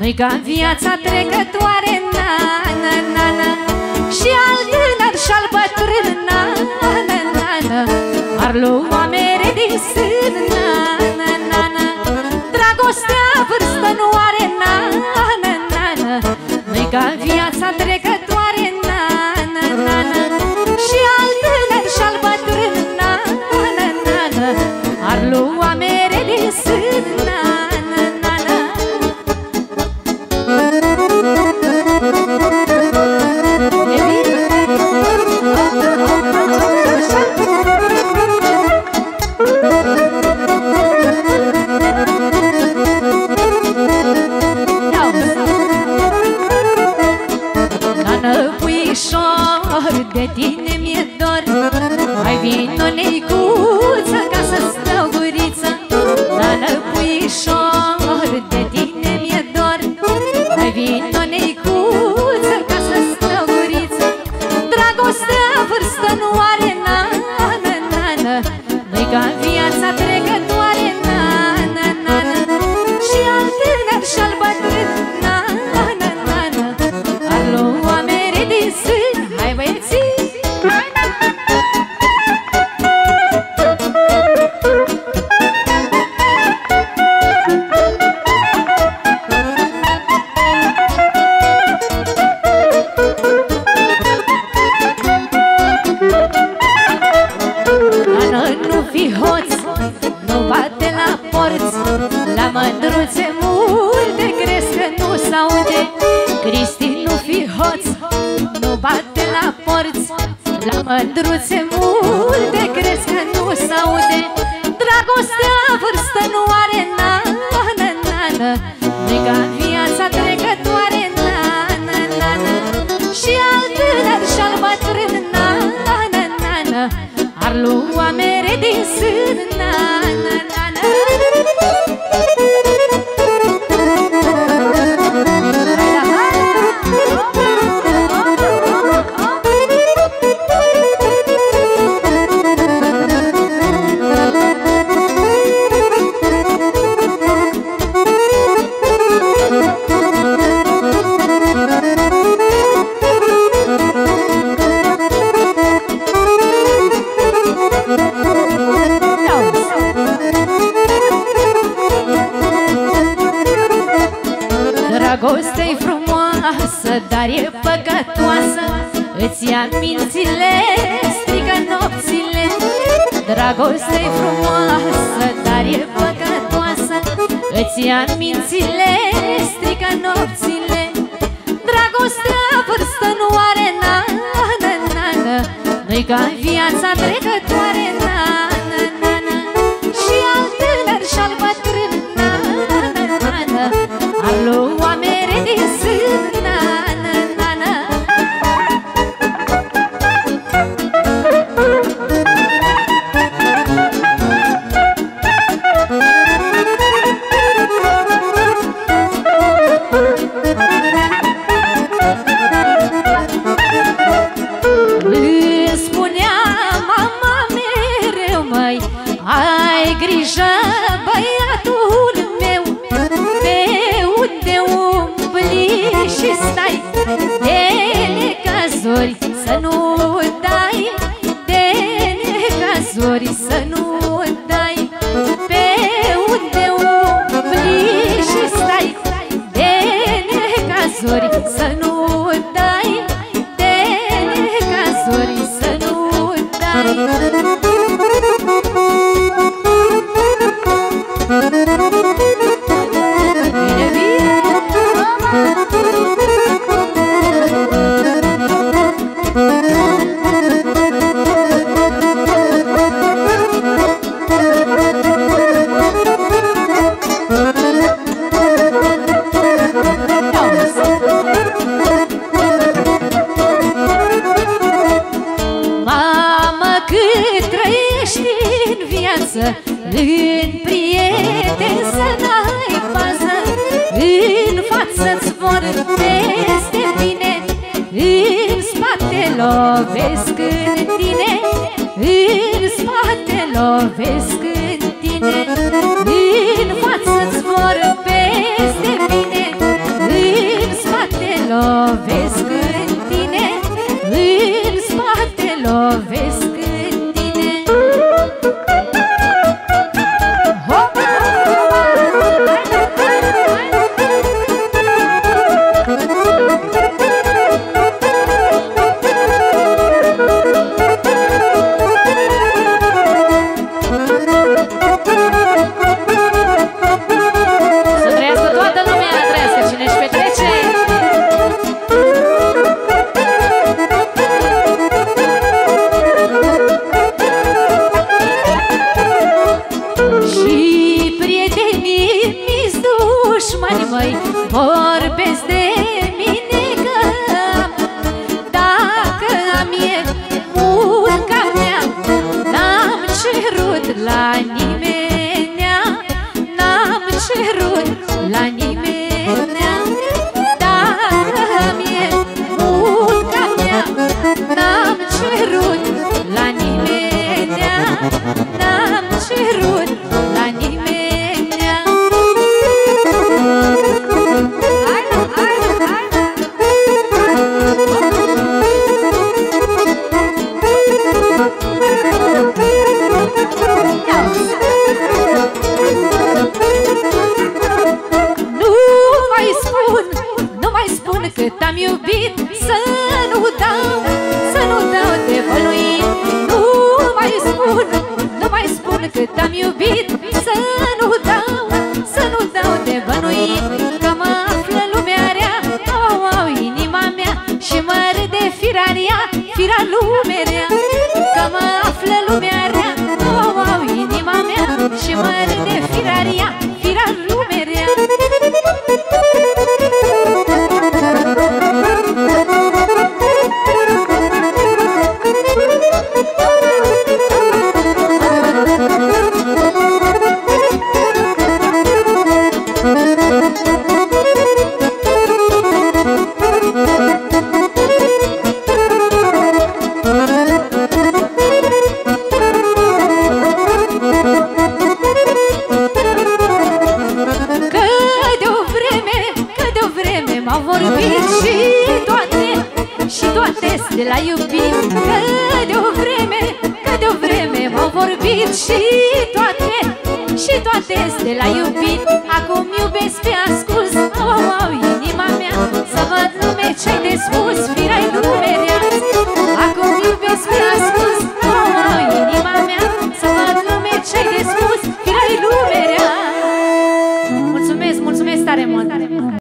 Nu-i ca viața trecătoare, na, na, na, na. Și al tânăr și-al bătrân, na, na, na, na. Ar lua mere din sân, na, na, na, na. Dragostea vârstă nu are, na, na, na, na. Nu-i ca viața trecătoare, na, na, na, na. Și al tânăr și-al bătrân, na, na, na, na. Ar lua mere din sân, na, na, na, na. De tine mi-e dor, mai vino neicuță ca să stau guriță. Nană puișor, de tine mi-e dor, mai vino neicuță ca să stau guriță. Dragostea vârstă nu are, na, na, na, na. Nu-i ca viața trecătoare, na, na, na, na. Și al tânăr și-al bătrân, na, na, na, na. Ar lua mere din sân. Hai băieții! Nu fi hoț, nu bate la porți, la mândruțe multe crezi că nu s-aude. Cristi, nu fi hoț, nu bate la porți, la mândruțe multe crezi că nu s-aude. Dragostea vârstă nu are, na, na, na, na. Nu-i ca viața trecătoare, na, na, na, na. Și al tânăr și-al bătrân, na, na, na, na. Ar lua mere din sân, na, na, na, na. Dragostea-i frumoasă, dar e păcătoasă, îți ia mințile, strică nopțile. Dragostea-i frumoasă, dar e păcătoasă, îți ia mințile, strică nopțile. Dragostea vârstă nu are, na, na, na, na. Nu-i ca viața trecătoare, na, na, na, na. Și al tânăr și-al bătrân, na, na, na, na. Ar lua mere din sân, na, na, na, na. Îmi spunea mama mereu, măi, ai grijă, băiatul meu, pe unde umbli și stai, de necazuri să nu dai, de necazuri să nu dai. Pe unde umbli și stai, de necazuri să nu dai, de necazuri să nu dai. În prieten să n-ai bază, în față-ți vorbesc de bine, în spate lovesc în tine, în spate lovesc în tine. În față-ți vorbesc de bine, mie, munca mea, n-am cerut la nimenea, n-am cerut la nimenea. Dar mie, munca mea, n-am cerut la nimenea, n-am cerut la nimenea. Cât am iubit, să nu dau de bănuit. Nu mai spun cât am iubit, să nu dau de bănuit. Că mă află lumea rea, au inima mea, și mă râde firaria, fira lumea rea. Că mă află lumea rea, au inima mea, și mă râde firaria, fira lumea rea. M-au vorbit și toate de la iubit. Că de-o vreme m-au vorbit și toate de la iubit. Acum iubesc pe ascuns, au inima mea, să văd lume ce-ai de spus, firai lumea.